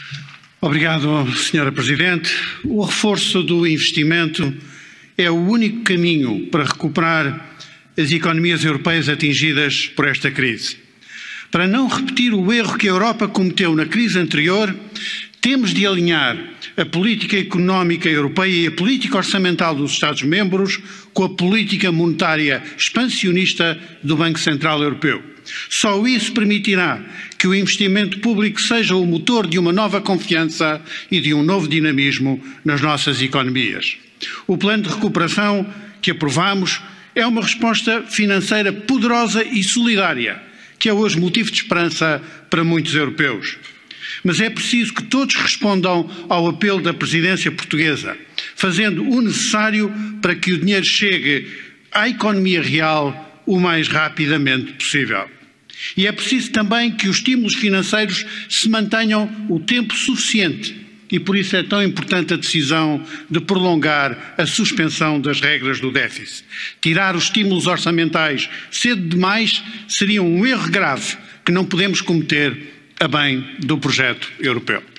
Obrigado, Sra. Presidente. O reforço do investimento é o único caminho para recuperar as economias europeias atingidas por esta crise. Para não repetir o erro que a Europa cometeu na crise anterior, temos de alinhar a política económica europeia e a política orçamental dos Estados-membros com a política monetária expansionista do Banco Central Europeu. Só isso permitirá que o investimento público seja o motor de uma nova confiança e de um novo dinamismo nas nossas economias. O plano de recuperação que aprovamos é uma resposta financeira poderosa e solidária, que é hoje motivo de esperança para muitos europeus. Mas é preciso que todos respondam ao apelo da presidência portuguesa, fazendo o necessário para que o dinheiro chegue à economia real o mais rapidamente possível. E é preciso também que os estímulos financeiros se mantenham o tempo suficiente e por isso é tão importante a decisão de prolongar a suspensão das regras do déficit. Tirar os estímulos orçamentais cedo demais seria um erro grave que não podemos cometer a bem do projeto europeu.